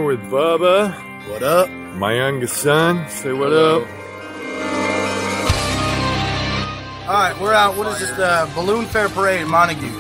with Bubba. What up? My youngest son. Say what up. All right, we're out. What is this? The Balloon Fair Parade in Montague.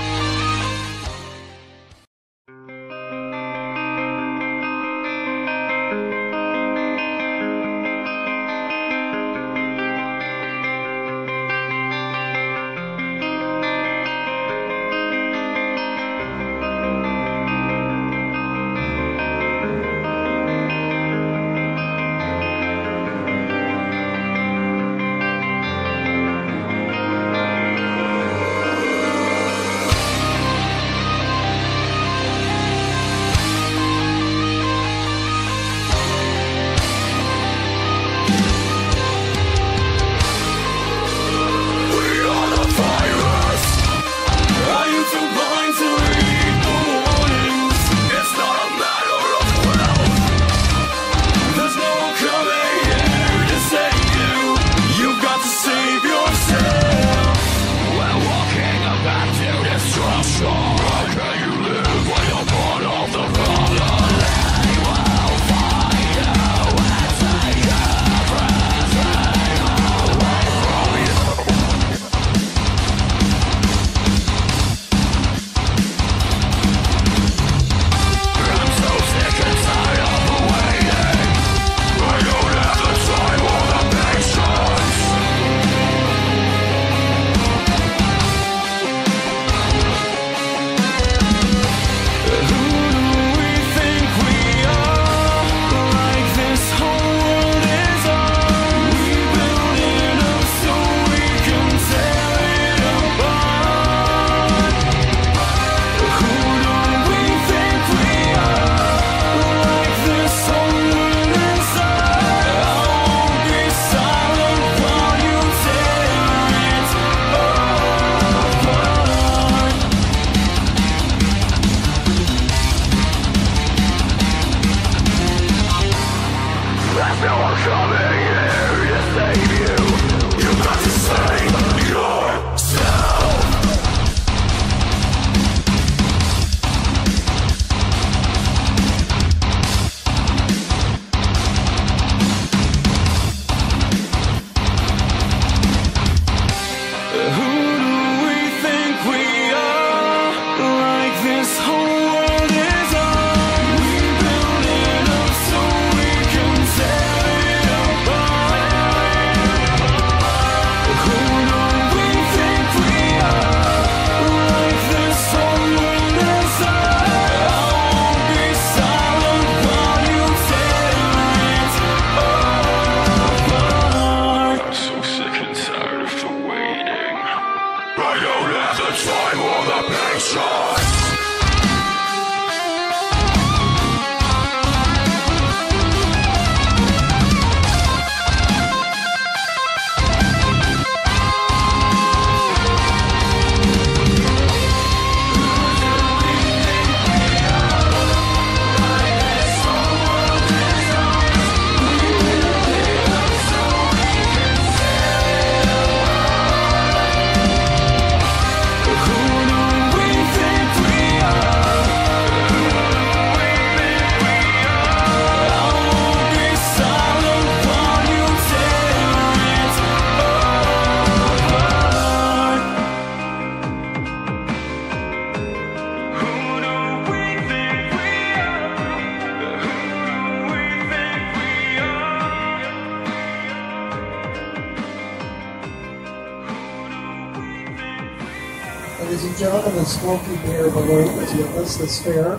Ladies and gentlemen, the Smoky Bear Balloon is with us this fair.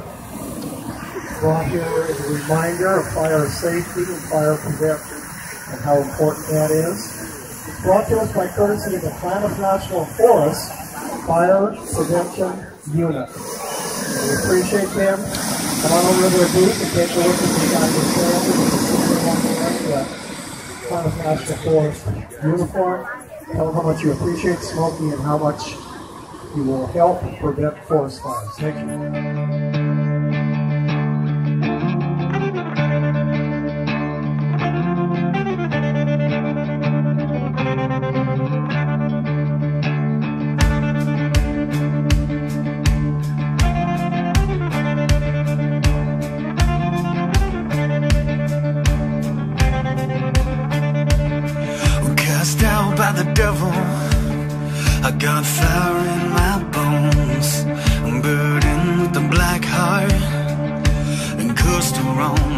Brought here as a reminder of fire safety and fire prevention and how important that is. Brought to us by courtesy of the Klamath National Forest Fire Prevention Unit. We appreciate them. Come on over to their booth and take a look at the Klamath National Forest uniform. Tell them how much you appreciate Smoky and how much you will help prevent forest fires. Thank you. I got fire in my bones, I'm burdened with the black heart and cursed to roam.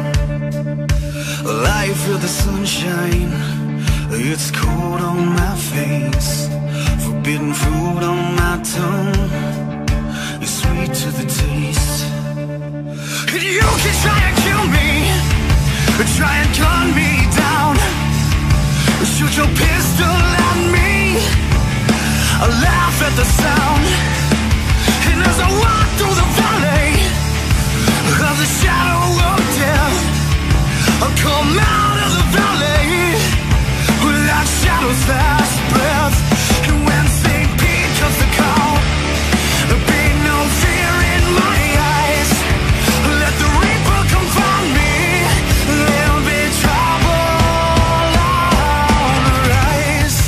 Life with the sunshine, it's cold on my face, forbidden fruit on my tongue, it's sweet to the taste. And you can try and kill me, try and gun me down, shoot your pistol at me, I laugh at the sound. And as I walk through the valley of the shadow of death, I'll come out of the valley with that shadow's last breath. And when St. Pete cuts the call, there'll be no fear in my eyes. Let the reaper come find me, there'll be trouble on the rise.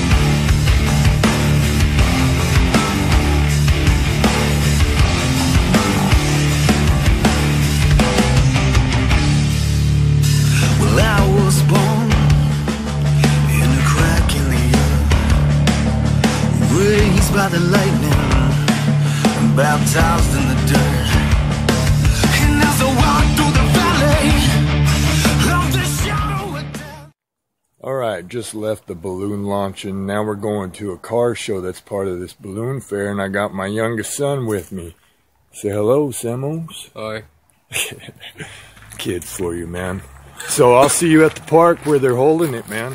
Well, I was born in a crack in the earth, raised by the lightning and baptized in the dirt. And as I walk through the valley of the shadow of death. Alright, just left the balloon launching. Now we're going to a car show that's part of this balloon fair, and I got my youngest son with me. Say hello, Samos. Hi. Kids for you, man. So I'll see you at the park where they're holding it, man.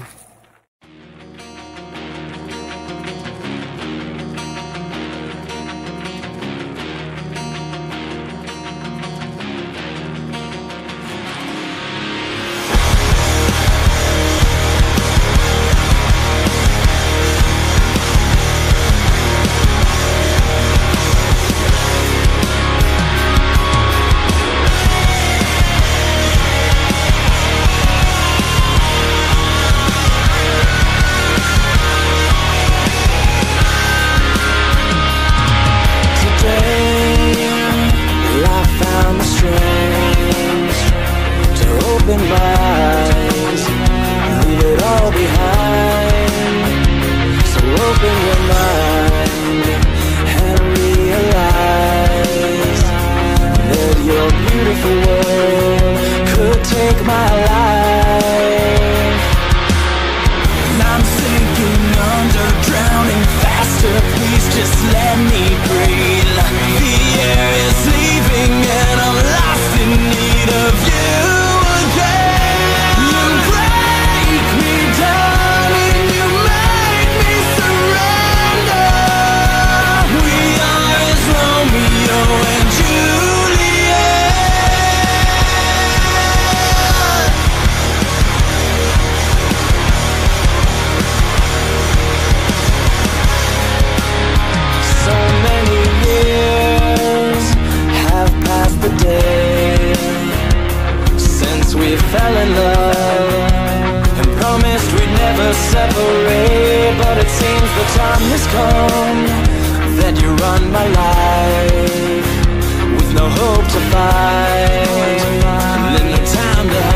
Separate, but it seems the time has come that you run my life with no hope to fight and no time to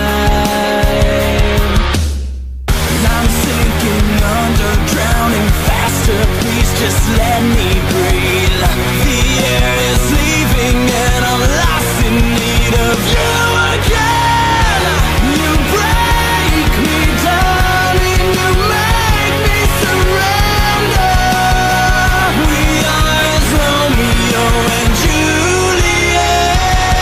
hide. And I'm sinking under, drowning faster, please just let me breathe. The air is leaving and I'm lost in need of you again. You break me down, you make me surrender. We are as Romeo and Juliet.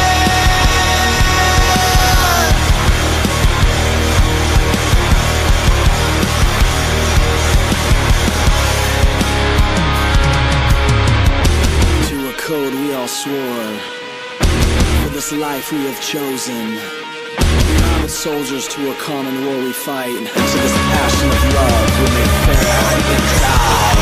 To a code we all swore, for this life we have chosen. Armored soldiers to a common war we fight, to this passion of love we may fair and die.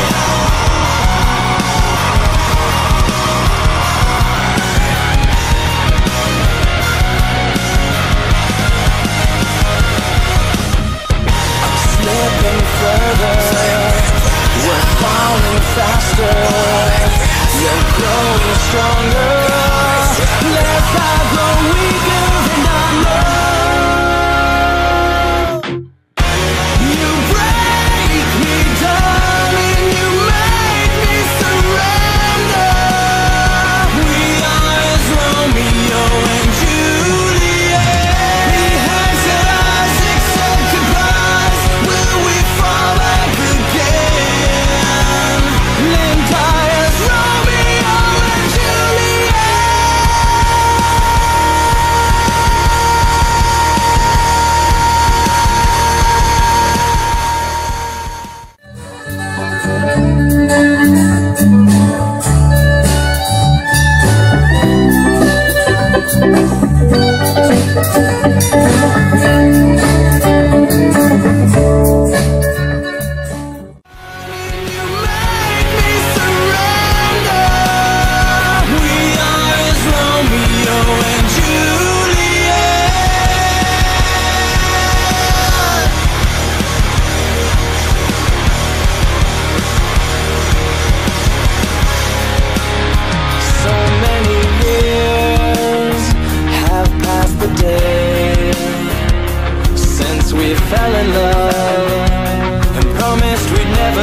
I'm slipping further, we're falling faster, you're growing stronger. Less I grow weaker and I know. You break me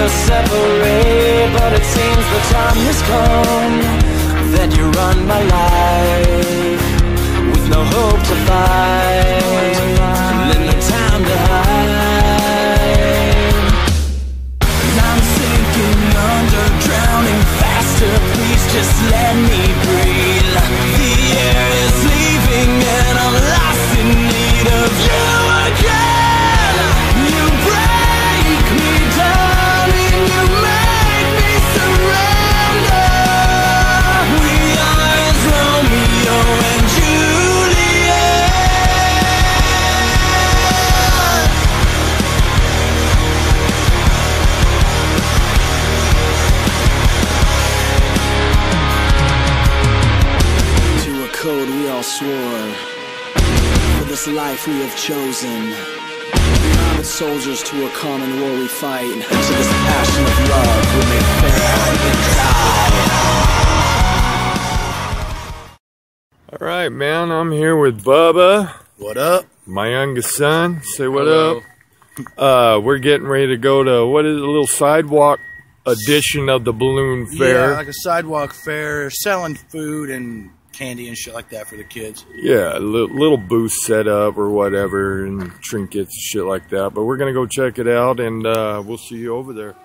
us separate, but it seems the time has come that you run my life with no hope to fight, and no time to hide. And I'm sinking under, drowning faster, please just let me breathe. The air is leaving and I'm lost in need of you again. You break me down and you make me surrender. We are as Romeo and Juliet. To a code we all swore, for this life we have chosen. Armed soldiers to a common war we fight, and to this passion of love we may fail and die. Alright, man, I'm here with Bubba. What up? My youngest son. Say what up. We're getting ready to go to, what is it, a little sidewalk edition of the balloon fair. Yeah, like a sidewalk fair, selling food and candy and shit like that for the kids. Yeah, a little booth set up or whatever, and trinkets, shit like that. But we're going to go check it out, and we'll see you over there.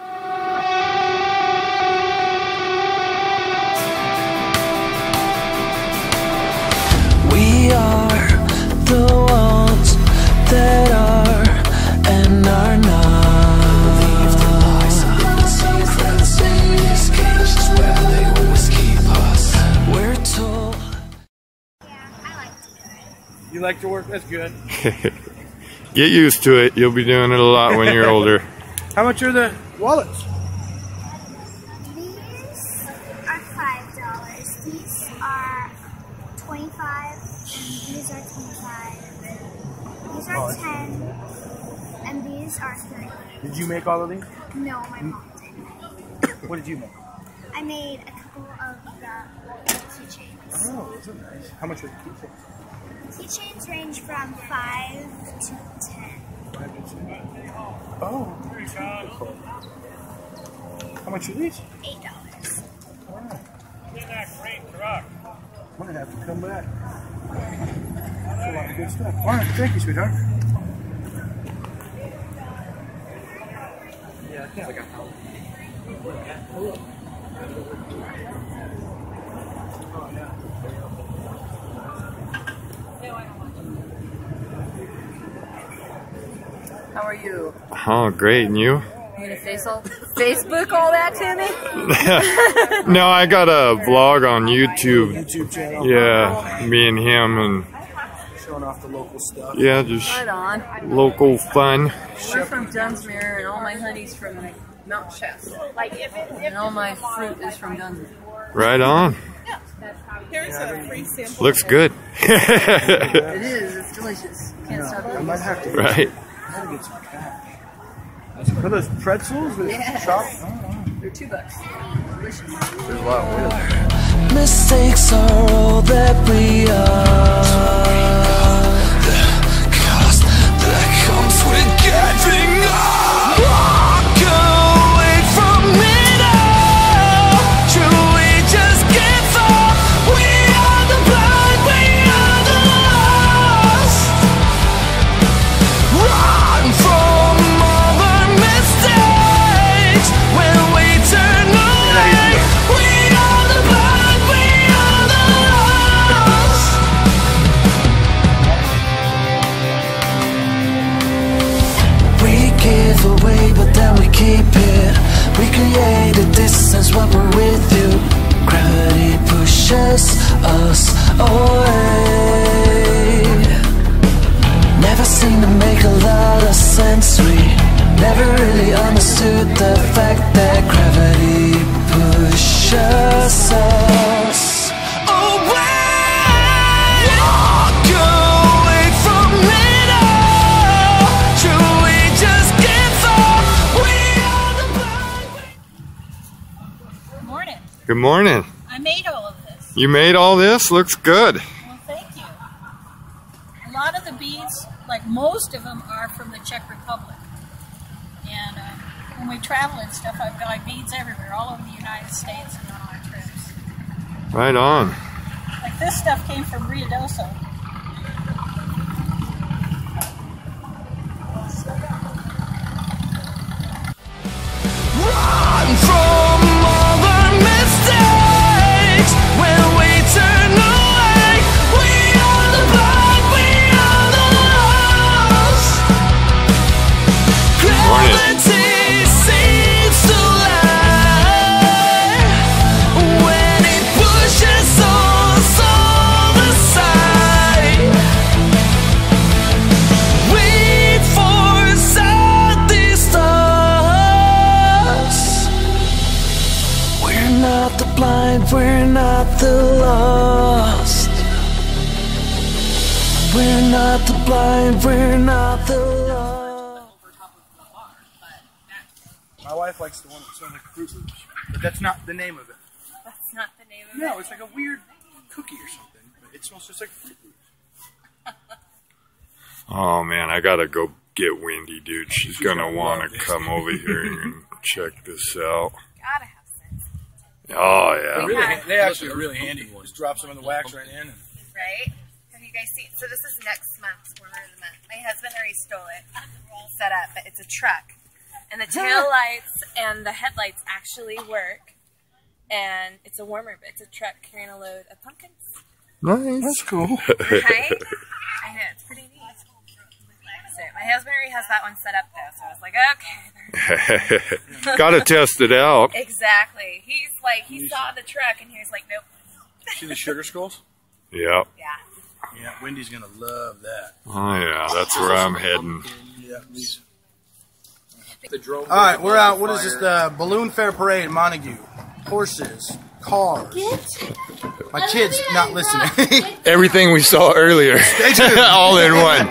We are the ones that are and are not. Leave the lies and the secrets in these cages where they always keep us. We're told. You like to work? That's good. Get used to it. You'll be doing it a lot when you're older. How much are the wallets? These are $5. These are $25. These are $25. These are $10. And these are $30. Did you make all of these? No, my mom did. What did you make? I made a couple of the keychains. Oh, those are nice. How much are the keychains? Keychains range from 5 to 10. 5 to 10. Oh, cool. How much are these? $8. Alright. I'm gonna have to come back. That's a lot of good stuff. Alright, thank you, sweetheart. Yeah, I think I got help. How are you? Oh, great. And you? You gonna Facebook all that to me? No, I got a vlog on YouTube. YouTube channel. Yeah, me and him, and Showing off the local stuff. yeah, just Right on. local fun. We're from Dunsmuir, and all my honey's from Mount Shasta. And all my fruit is from Dunsmuir. Right on. Here's a free sample. Looks good. It is. It's delicious. Can't stop I eating. might have to Right. get some cash. Are those pretzels with Yes. chopped? They're $2. Delicious. There's a lot of weight. Mistakes are all that we are. The cost that comes with giving up. Walk away from it all. Should we just give up? We are the blind, we are the lost. Run from all our mistakes when we turn away. We are the blind, we are the lost. We give away, but then we keep it. We create a distance when we're with you. Gravity pushes us away. Never seemed to make a lot of sense. We never really understood the fact that gravity pushes us away. Walk away from it all. Should we just give up? We are the blind. Good morning. Good morning. I made all of this. You made all this? Looks good. Well, thank you. A lot of the beads, like most of them, are from the Czech Republic. And when we travel and stuff, I've got beads everywhere, all over the United States and on our trips. Right on. Like this stuff came from Rio Doso. Run from all the mistakes when we turn away. We are the blind, we are the lost. Gravity seems to lie when it pushes us all aside. Wait for southeast stars. We're not the blind, we're not the lost. We're not the blind, we're not the lost. My wife likes the one that smells like Fruit Loops, but that's not the name of it. That's not the name of No, it. it's like a weird cookie or something, but it smells just like Fruit Loops. Oh man, I gotta go get Wendy, dude. She's gonna want to come over here and check this out. Gotta have sense. Oh yeah. They actually are really handy. Just drop some of the wax right in. And Right? Have you guys seen? So this is next month's Warmer of the Month. My husband already stole it, set up, but it's a truck. And the tail lights and the headlights actually work. And it's a warmer, but it's a truck carrying a load of pumpkins. Nice. that's cool. Right? I know, it's pretty neat. So my husband already has that one set up though, so I was like, okay. Gotta test it out. Exactly. He's like, he saw the truck and he was like, nope. See the sugar skulls? Yep. Yeah. Yeah, Wendy's gonna love that. Oh yeah, that's where I'm heading. Yeah. All right, we're out. What is this? The Balloon Fair Parade in Montague. Horses, cars. My kid's not listening. Everything we saw earlier. All in one.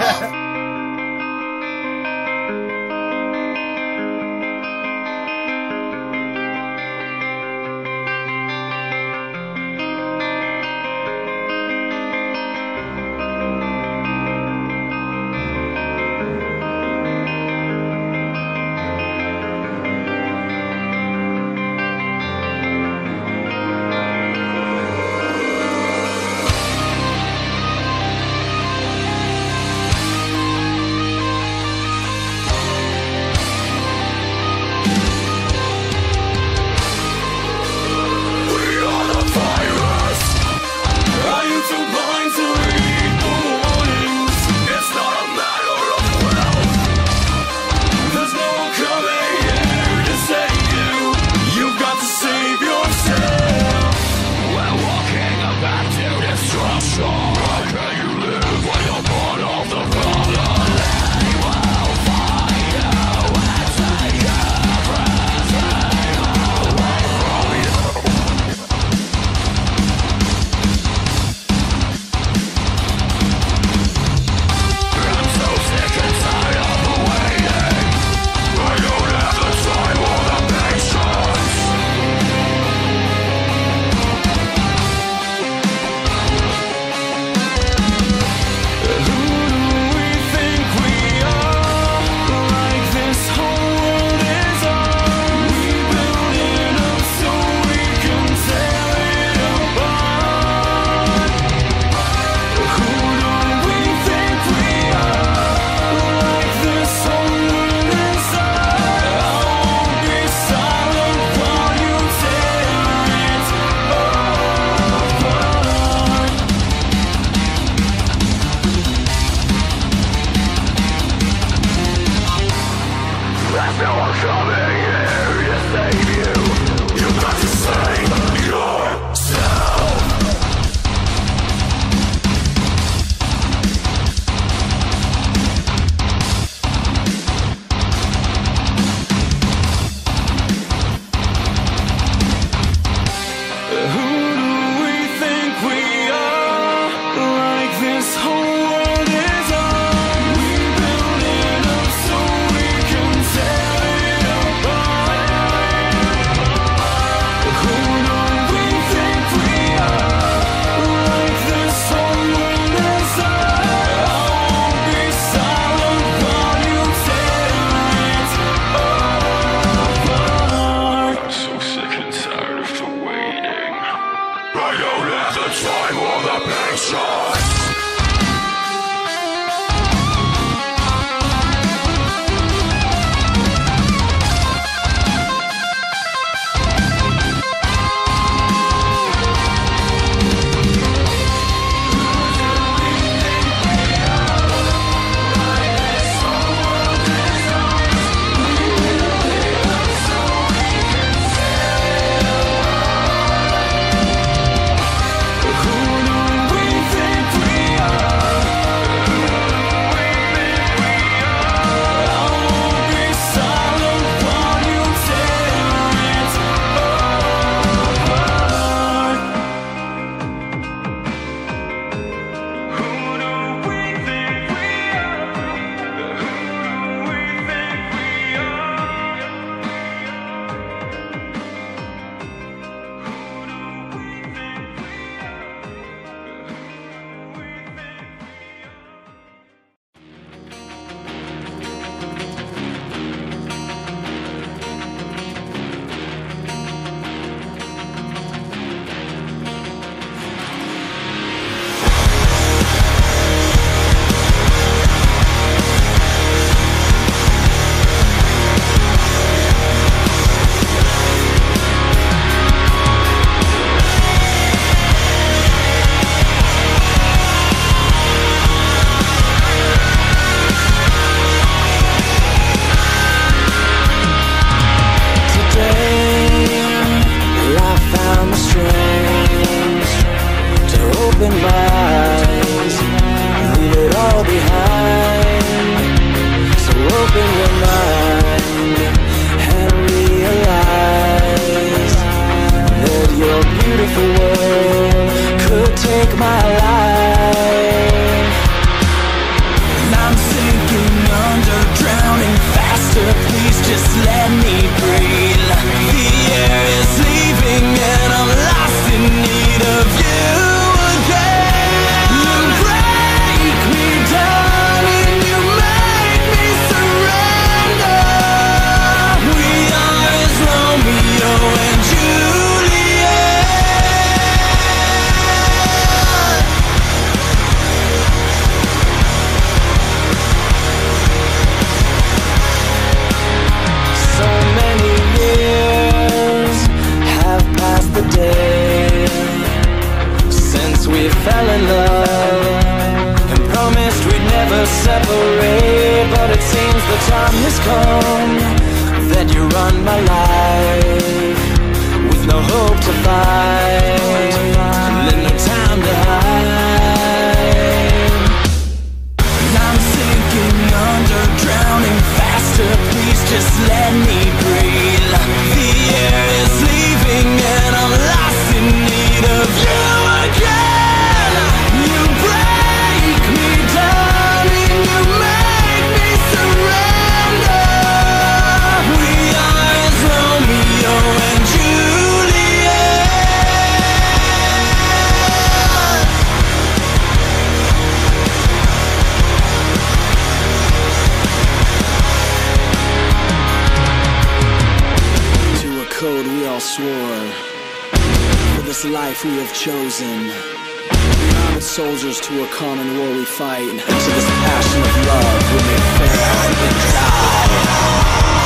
all swore, for this life we have chosen, we are not soldiers to a common war we fight, to this passion of love we may fair and die.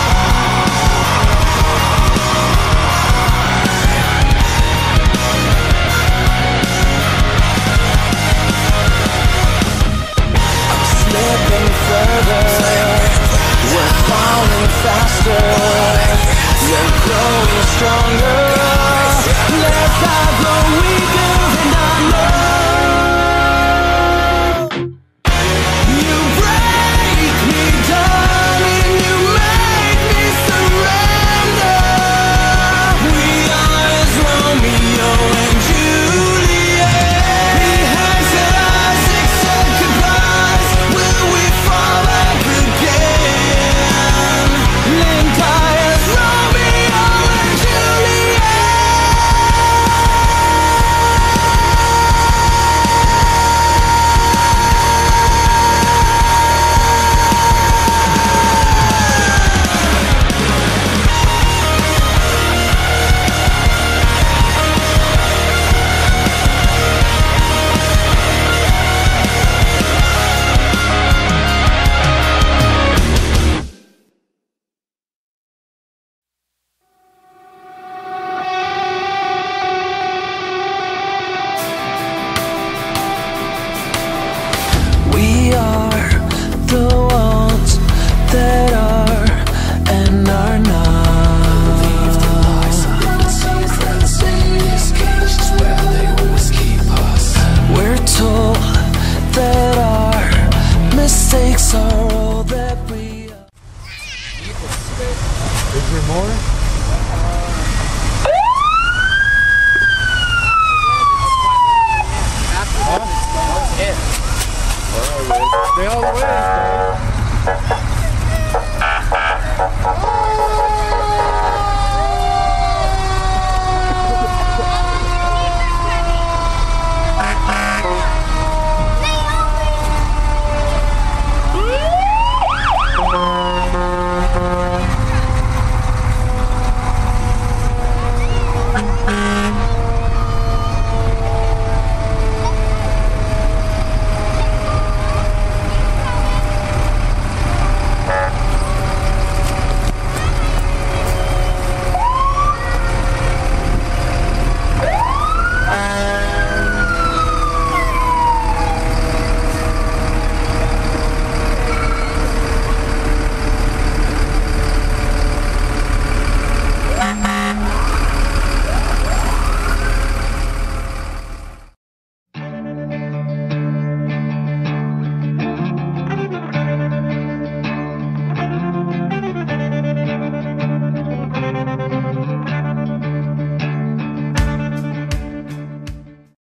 Slipping further, we're falling faster, we're growing stronger.